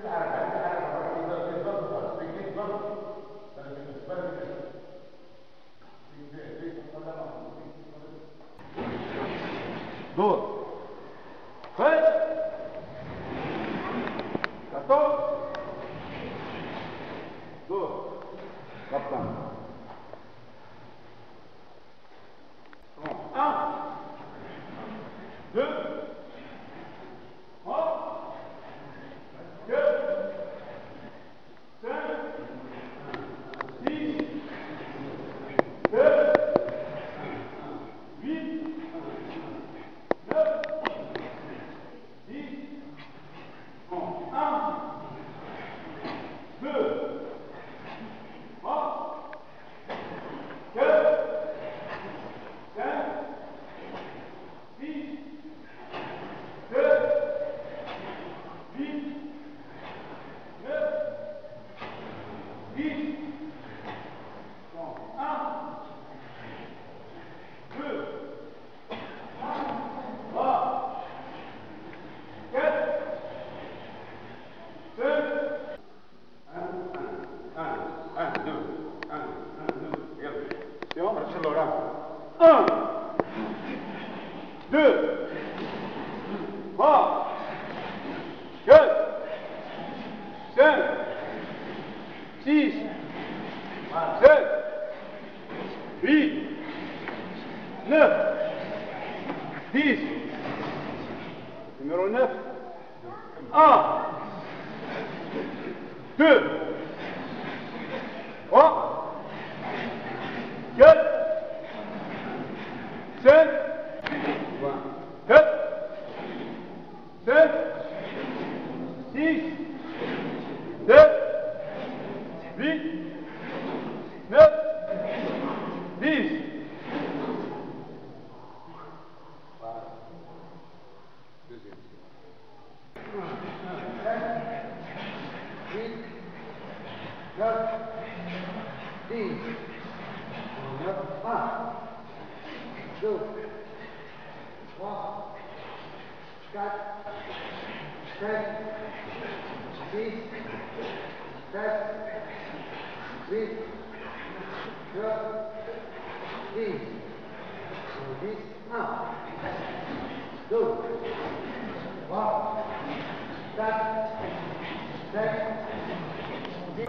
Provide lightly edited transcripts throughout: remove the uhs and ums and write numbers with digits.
2, 3, 14, 2, 14. 1, 2, 3, 4, 5, 6, 7, 8, 9, 10, 1, 2, 3, 4, 5, 6, 7, 8, 9, 10, 1, 2, 3, 4, 10. Numéro 9. 1, 2, 3, 4, 5, 4, 5, 6, 7, 8, 9, 10. Deuxième. 8, 9, 10, 9, 1, 2, 3, 4, 5, 6, 7, 8, 9, 10, 10, 1, 2, 3, 4, 5, 6,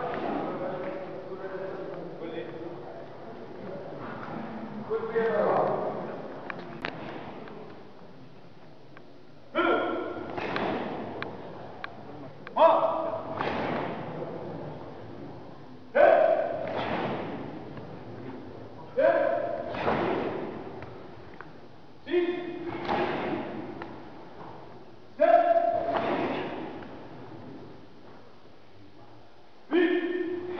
8,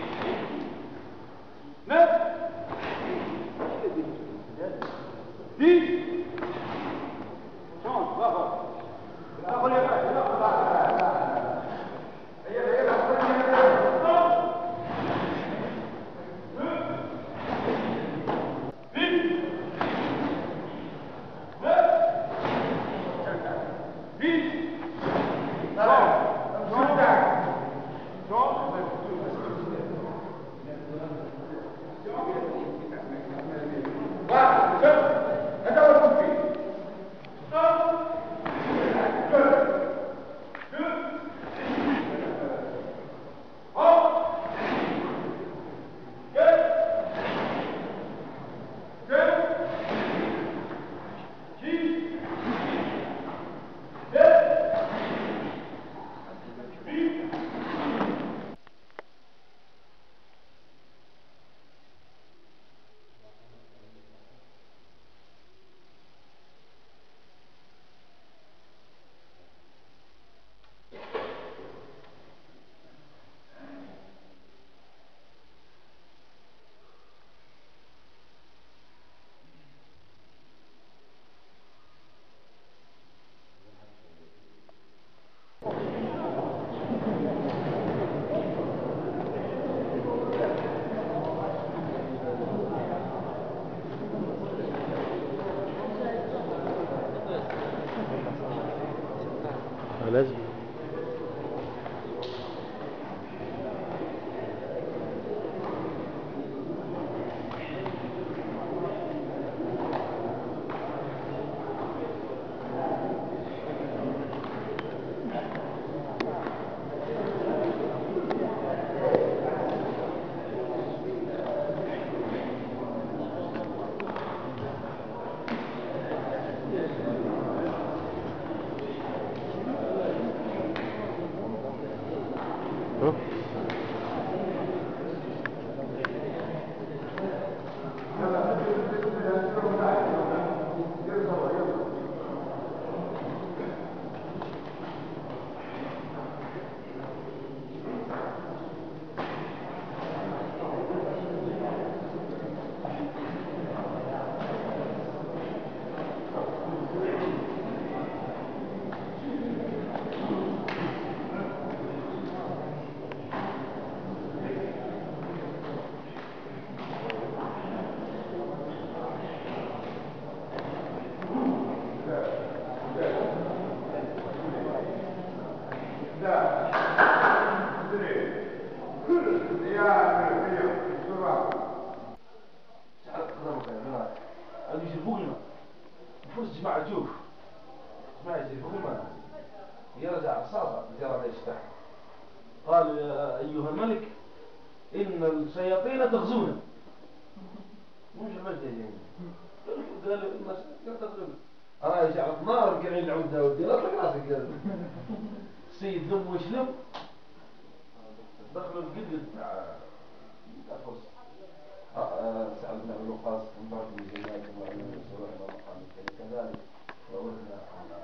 قال يا أيها الملك إن الشياطين تغزونا. مش المجد يعني قال له إن الشياطين تغزونا. جعلت نار قاعدين العودة ودي لا تطلق راسك قال السيد لم وشلم دخلوا القدر بتاع فرصة سعد بن أبي وقاص انضرب من جنات ومعلومة وصلحنا ومقام كذلك وورثنا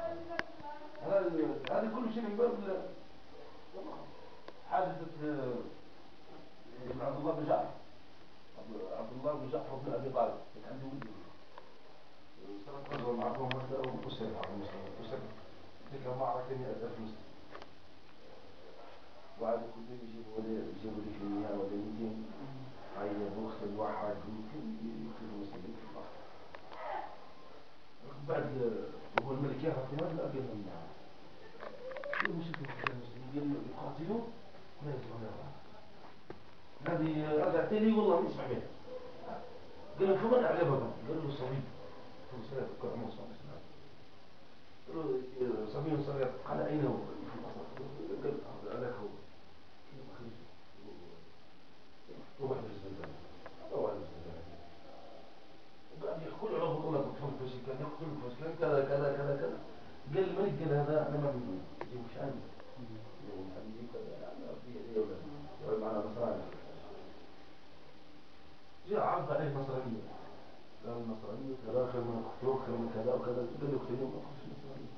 هذا كل شيء من باب حادثة ابن عبد الله بن جعفر عبد الله بن جعفر بن أبي طالب كان عنده ولد غزوة معهم مثلا وأسرف على المسلمين أسرف تلك المعركة 100,000 مسلم وعاد كل يجيبوا لي في المياه ولا 200 عيبوا اختل واحد يمكن يقتل المسلمين في البحر. بعد وهو الملك يعرف في هذا قال لهم مش المسلمين يقاتلون ولا يسمعون هذه رجعت لي والله ما يسمع بها. قال له فمن أعجبك؟ قال له صبي صغير عمره 17 سنة. قال له صبي صغير قال أين هو؟ قال هذاك هو. روح للزنزانة روح للزنزانة وقاعد يقول له والله بتفهم فوزي كان يقتل فوزي كان كذا كذا كذا كذا. قال الملك قال هذا أنا ما بيقول يجيب مش عندي يجيب مش عندي كذا أنا في يدي ولا يقعد معنا نصراني. جاء عرض عليه نصرانية قال النصرانية كذا خير من أخته خير من كذا وكذا. قال له اختي ما أخذش نصرانية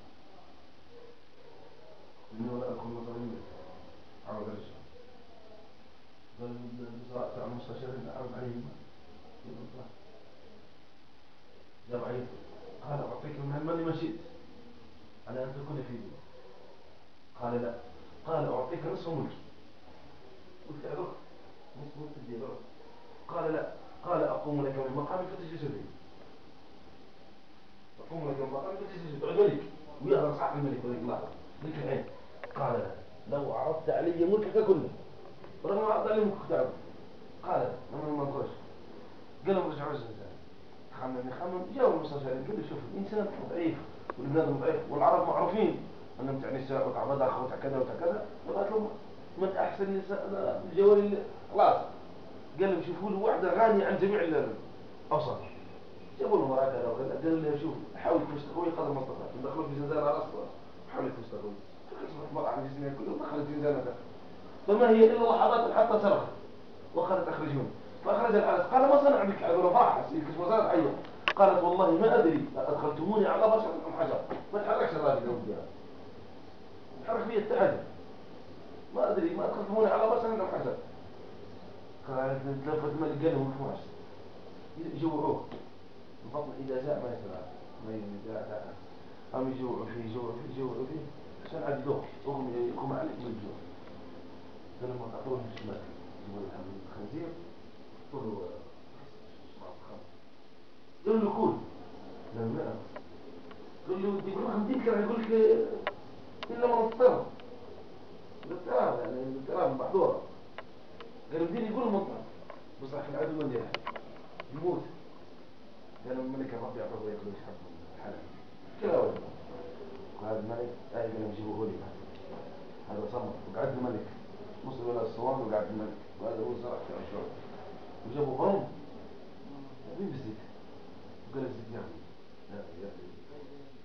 إنه لا أكون نصرانية عرض الرجال. قال الوزراء تاع المستشارين عرض عليهم يقول جاب عيد قال أعطيك من المال ما شئت على أن تكون في دين. قال لا. قال أعطيك نصف ملكي. قلت أعرف نصف ملك الدين. قال لا. قال أقوم لك من مقام فتجلس به. أقوم لك من مقام فتجلس به. الملك ويهرب صاحب الملك ولك الله لك العين. قال لا. لو عرضت علي ملكك كله ورغم عرض علي ملكك تعرف. قال لا. أنا ما أقولش. قال لهم رجعوا الزنزانة خمم جاءوا المستشارين قال له شوف الإنسان ضعيف والبلاد ضعيف والعرب معروفين أنهم تاع نساء وتاع مضاخ وتاع كذا وتاع كذا. قالت لهم من أحسن النساء الجواري خلاص. قال لهم شوفوا له واحدة غانية عن جميع الأوساط. جابوا له مرأة كذا وكذا. قال له شوف حاول تستخوي قدر ما استطعت ندخلوا في زنزانة على أصلا حاول تستخوي. فكسبت مرأة عن جسمها كله دخلت في زنزانة فما هي إلا لحظات حتى صرخت وأخذت أخرجون فأخرج الحارس. قال ما صنع بك هذول فرح يكشف وزارة حية. قالت والله ما أدري أدخلتموني على بشر أم حجر. ما تحركش الراجل لو بديها تحرك فيه التحدي. ما أدري ما أدخلتموني على بشر أم حجر. قالت لفت الملك قال لهم فواش يجوعوه البطن إذا جاء ما يسرع ما يجاء هم يجوعوا فيه يجوعوا فيه عشان عاد يدوخ يقوم عليك من الجوع. فلما تعطوه الشمال يقول الخنزير قولوا قال له كل لا قال له يقول خمدين كان يقول لك إلا ما نضطر باضطراب يعني باضطراب محظورة. قال مدين يقول مضطر بصح في العدو من ديها يموت. قال الملك الرب يعطوه ويأكل ويشحب الحلال كلا وجه. وهذا الملك قال نجيبه لي هذا صمت وقعد الملك مصر ولا الصوان وقعد الملك وهذا هو زرع في عشرة وجابوا فرن مين بالزيت وقال الزيت يا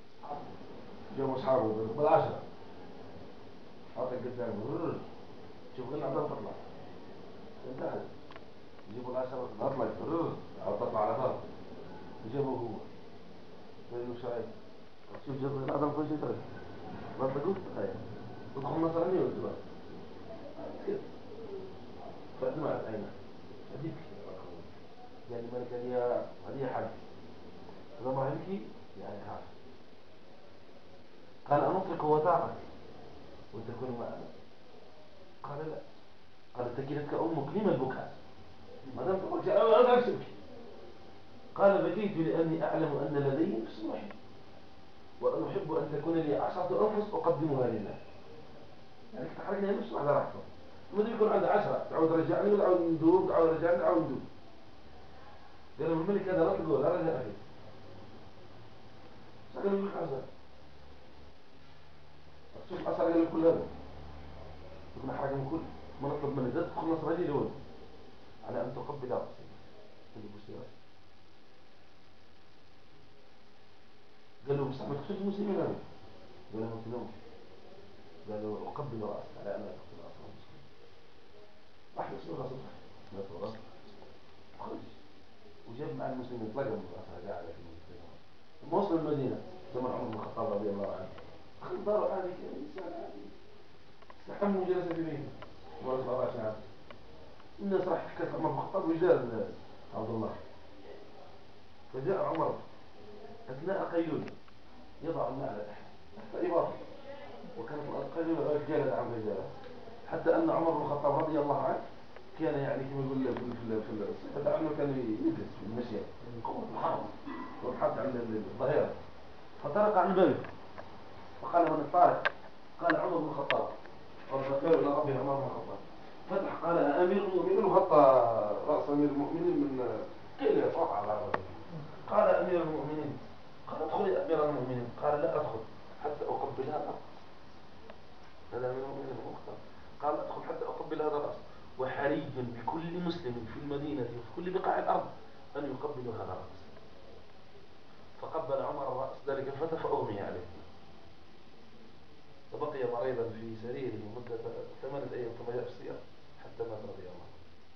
جابوا أصحابه بالعشرة عطى قدامه شوف غير العظام تطلع داخل يجيبوا العشرة تطلع أو تطلع على فرق يجيبوه هو قال له شايف شوف جاب العظام كل شيء ترك ما تقول تخيل تدخل نصرانية والزبال كيف فأدمعت عينه أديك يعني ملك هذه حاجة إذا ما يبكي يعني خاف قال أنطلق وطاقك وتكون معنا قال لا قال تكلتك أمك لما البكاء ما دام تقول أنا أكسبك قال بكيت لأني أعلم أن لدي نفس واحد وأن أحب أن تكون لي 10 أنفس أقدمها لله يعني تحركني نفس واحدة راحته ما يكون عندي 10 تعود رجعني وتعود ندوب تعود رجعني تعود ندوب قال له الملك هذا لا تقول لا رجع أخي سأقول لك حسن شوف أسأل قال كل هذا يكون حاجة من كل ما نطلب من الزاد تخلص رجلي لون على أن تقبل رأسي تجيب السيارة قال له مستعمل تقتل المسلمين هذا قال له مسلمون قال له أقبل رأسك على أن أقبل رأس المسلمين واحد يسمع رأسه لا تغرق خرج وجاب مع المسلمين طلقوا من رأسها قاعدة في المسلمين لما وصل المدينة زمن عمر بن الخطاب رضي الله عنه أخذ داره عادي إنسان عادي استحموا جلسة في بيته ورد الله عشان الناس راح تحكي عمر بن الخطاب وجاز عبد الله فجاء عمر أثناء قيلولة يضع الماء تحت إباطه وكانت القيلولة غير جالد عن رجاله حتى أن عمر بن الخطاب رضي الله عنه كان يعني كما يقول في الصفة عنه كان يجلس في المشي قوة الحرب والحرب عند الظهيرة فطرق عن الباب فقال من الطارق قال عمر بن الخطاب والرسول إلى ربه عمر بن الخطاب فتح قال أمير المؤمنين وغطى رأس أمير المؤمنين من كيل يصرف على رأسه قال أمير المؤمنين قال ادخل يا أمير المؤمنين قال لا أدخل حتى أقبل هذا الرأس هذا أمير المؤمنين المختار قال ادخل حتى أقبل هذا الرأس وحري بكل مسلم في المدينة وفي كل بقاع الأرض أن يقبلوا هذا الرأس فقبل عمر الرأس ذلك الفتى فأغمي عليه فبقي مريضا في سريره مدة 8 أيام كما جاء في السير حتى مات رضي الله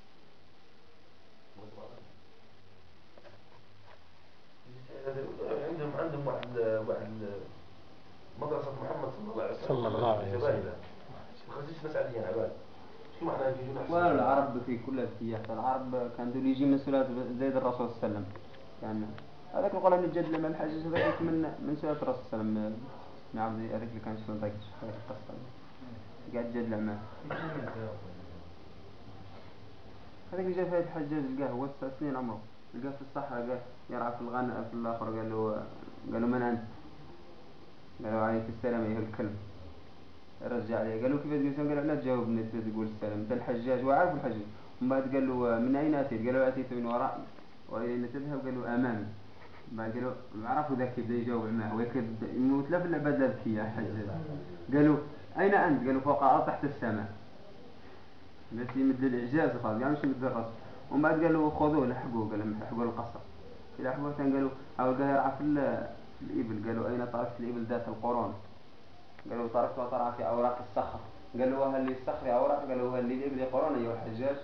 عنه. عندهم واحد مدرسة محمد صلى الله عليه وسلم ما خرجتش ناس عاديين عباد شو معنى يجون أحسن والعرب في كل السياح العرب كان دول يجي من سلالة زيد الرسول صلى الله عليه وسلم كان هذاك القول من الجد لما الحجاج هذاك من سلالة الرسول صلى الله عليه وسلم نعم هذاك اللي كان شلون ضايق القصة قاعد جد لما هذاك اللي جاء في الحجاج لقاه هو 9 سنين عمره لقاه في الصحراء قال يرعى في الغنم في الآخر قال له من أنت؟ قالوا عليك السلام أيها الكلب رجع عليه قالوا كيف تقول قال لا تجاوبني تقول السلام أنت الحجاج وعارف الحجاج وبعد قال له من أين أتيت؟ قالوا أتيت من ورائي وأين تذهب؟ قالوا أمامي بعد قالوا عرفوا ذاك يبدأ يجاوب معه ويكد يموت لا في العباد ذكي يا حجاج قالوا أين أنت؟ قالوا فوق الأرض تحت السماء بس يمد الإعجاز خلاص يعني مش يمد الرسم وبعد قالوا خذوه لحقوه قالوا لحقوه القصر في لحقوه ثاني قالوا أول قال يرعى في الإبل قالوا أين تركت الإبل ذات القرون قالوا تركتها ترعى في أوراق الصخر قالوا هل للصخر أوراق قالوا هل للإبل قرون أيها الحجاج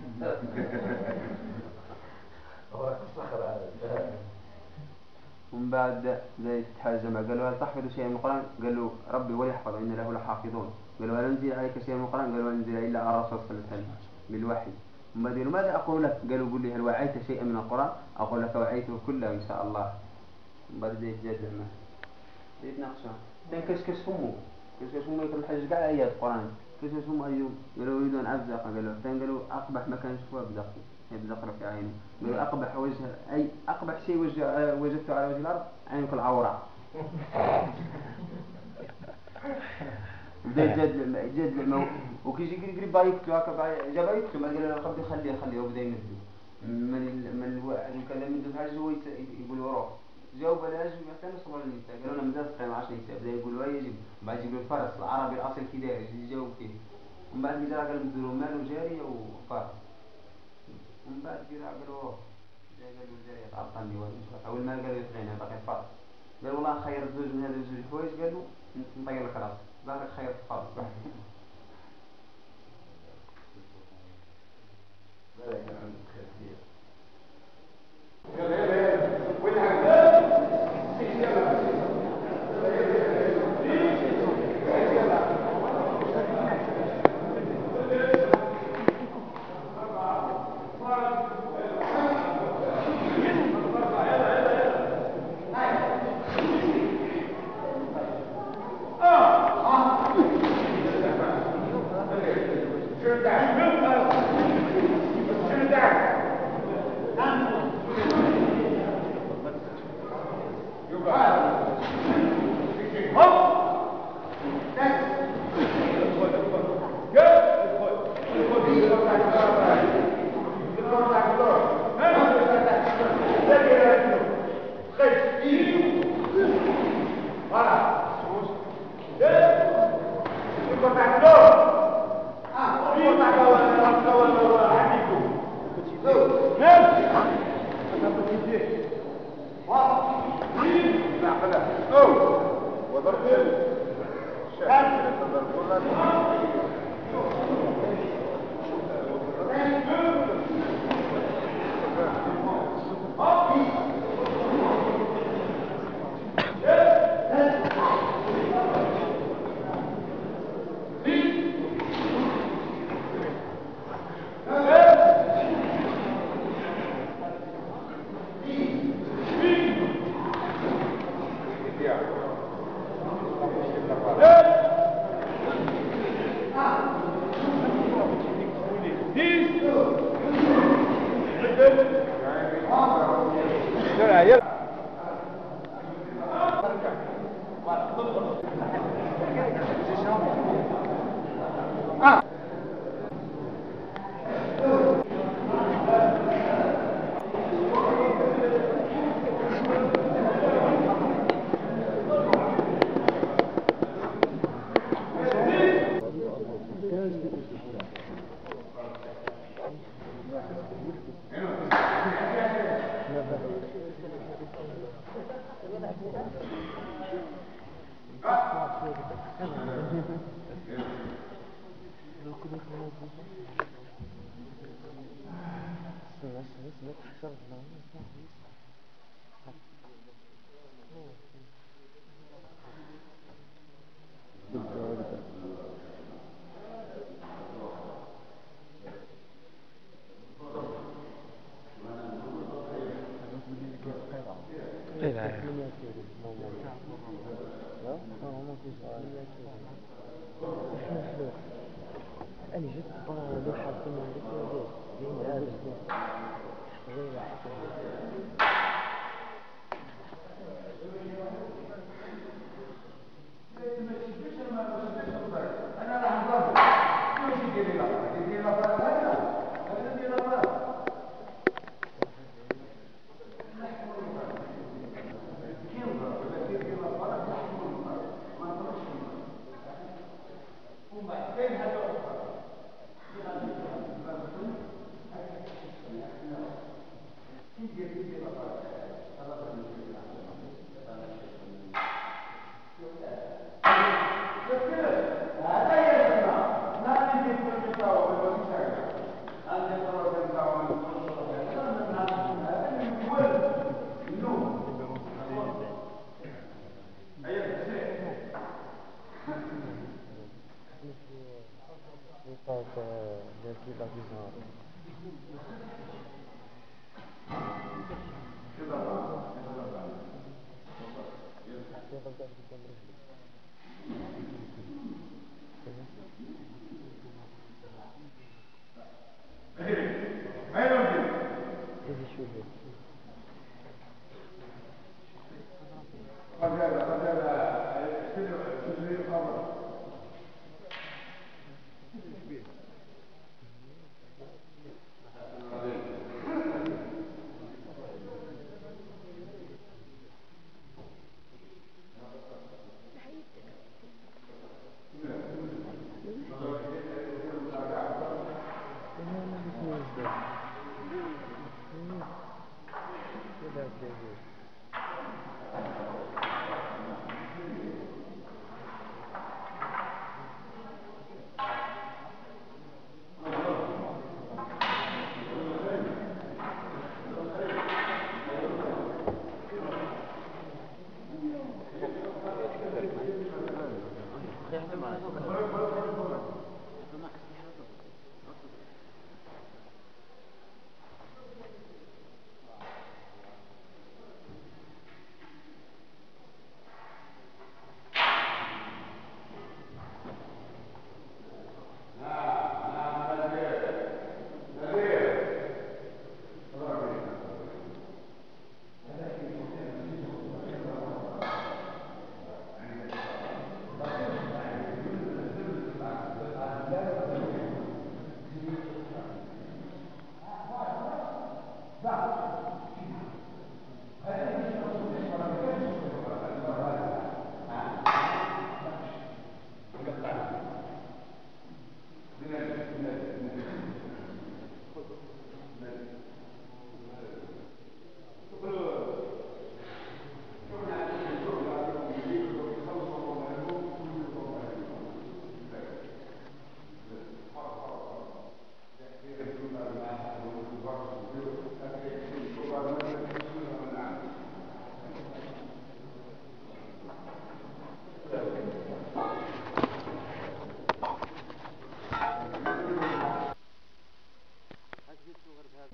أوراق الصخر هذا ومن بعد زي تتحاجم قالوا هل تحفظ شيئا من القرآن قالوا ربي ويحفظ إن له لحافظون قالوا هل أنزل عليك شيئا من القرآن قالوا أنزل إلا على رسول صلى الله عليه وسلم بالوحي ومن بعد ماذا أقول لك قالوا قل لي هل وعيت شيئا من القرآن أقول لك وعيته كله إن شاء الله ومن بعد زي يتجادل معه يتناقشون كشكش همه يكون الحج قاعد آيات القرآن كشكش هم أيوم قالوا يريدون أبزق قالوا ثاني قالوا أقبح مكان شوى بزق يبزق في عينه قالوا أقبح وجه أي أقبح شيء وجدته على وجه الأرض عينك العورة بدأ جد وكيجي قريب بايكتو هكذا جاب بايكتو ما قال له قبل خليه وبدأ يمدو من الواحد يكلم يمدو بحاجة هو يقول وروح جاوب على أجل مثلا صبر النساء قالوا لنا مدرسة قيمة 10 نساء بدأ يقول ويجب بعد يقول الفرس العربي الأصل كده يجاوب فيه ومن بعد كده قال مدروا مال وجارية وفرس ومن بعد كده قالوا روح قالوا الجارية تعطلني أول ما قالوا يطغين بقي الفرس قالوا والله خير الزوج من هذا الزوج حوايج قالوا نطير لك راسك ظهرك خير الفرس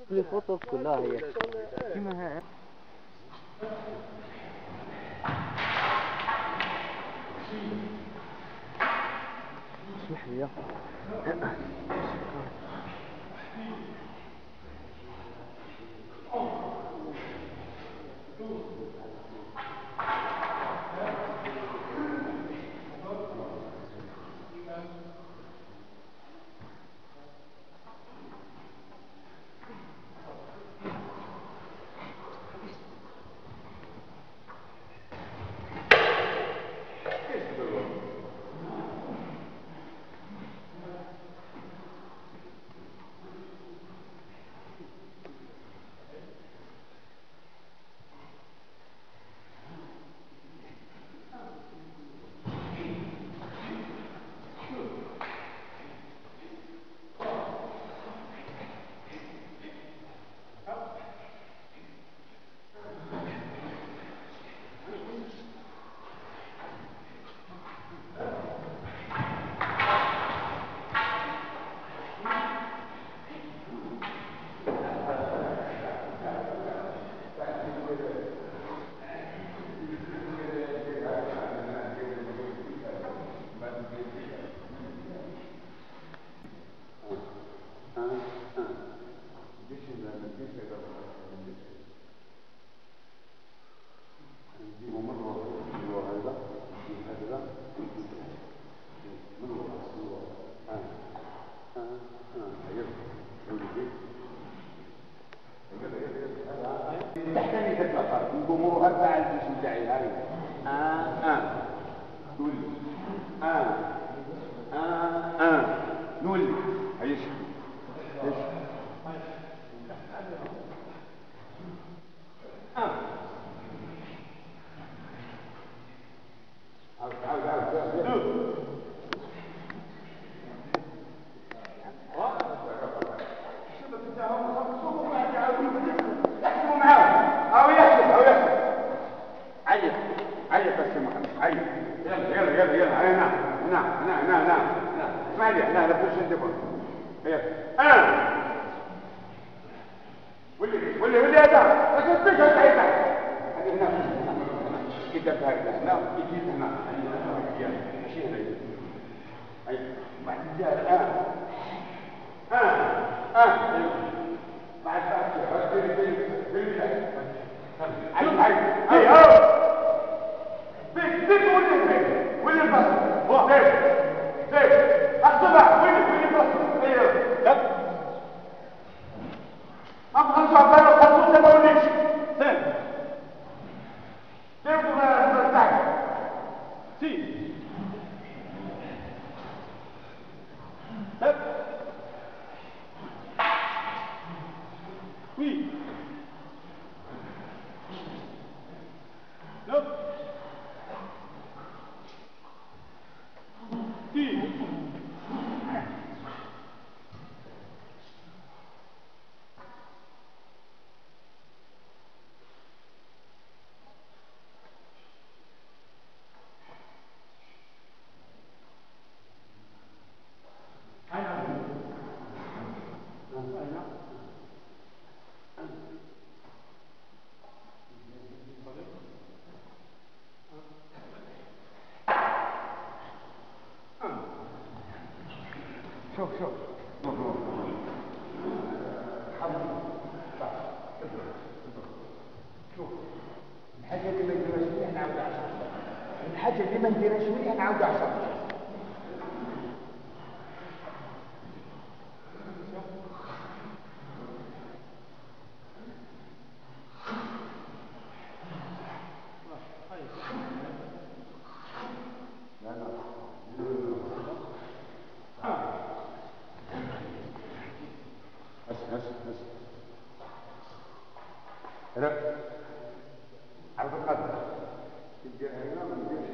لي فوتوز كلها هي كما هي. اسمح لي يا تحتمي في الأخر الجمهور أربعة الجيش بتاعي هاي نولي نولي هيش عيط بس يا محمد عيط يلا هنا اسمع لي لا تخش الدبر يلا واللي هذا ما تصدقش هذا هنا كده هنا يجي هنا ماشي هنا اي بعد الجهه بعد وين البصر هو زيد احسبها وين البصر ايوه ام خمسة عبارة خمسة سبعونيش سين كيف تبقى سي هب وي هب تي شوف الحاجة اللي ما نديرهاش مليح نعاود عشرة الحاجة اللي ما نديرهاش مليح نعاود عشرة هنا عرض القدر تديرها هنا ما نديرش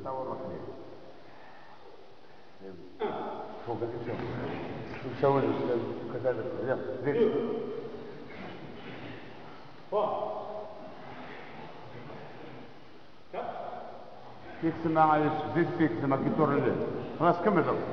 تصور ركبين فوق تسوي كذلك زين فيك سماعة يوسف زيد فيك زي ما كيدور الليل خلاص كمل ضرب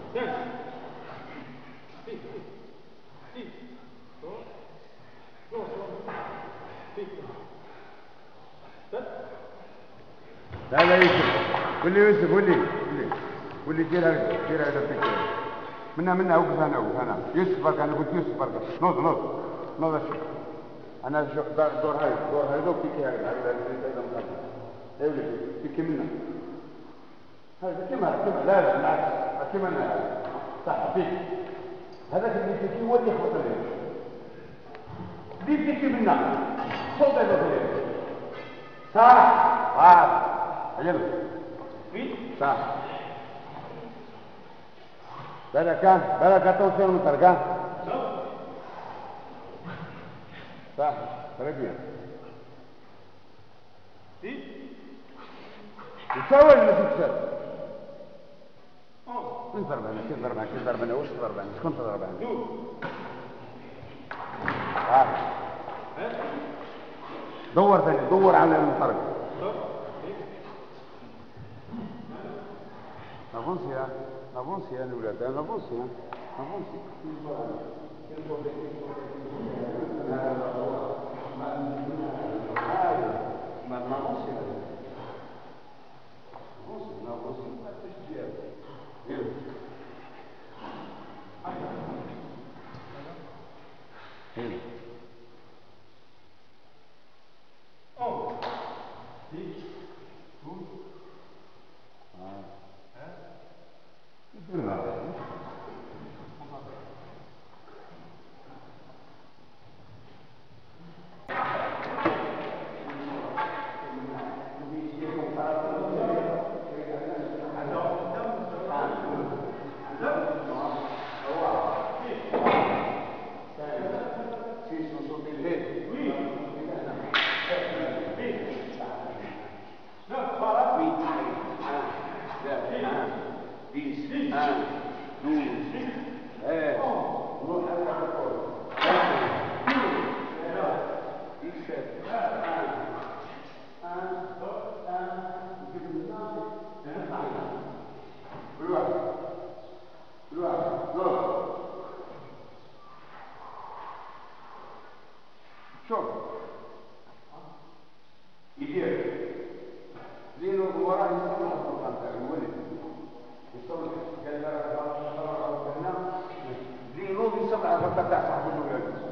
لا لا يوسف ولي يوسف ولي ديرها فيك منها وقف انا يوسف برك انا قلت يوسف برك نوض انا شوف دور هاي دور فيك هذا اي ولي فيك منها هذا كما لا بالعكس كما صح فيك هذاك اللي فيك هو اللي يخبط عليه دي فيك منها صوت هذا صح عجبك صح بلا توصل من تركان صح تربيه يسوي اللي تكسر من ضربنا وش ضربنا شكون تضربنا دور ثاني دور على المطرق نافونسي يا الولاد نافونسي شوف يدير لينو وراه يصور السلطان تاع الولد يصور قال له لينو يصور على الغلطه تاع صاحب الولد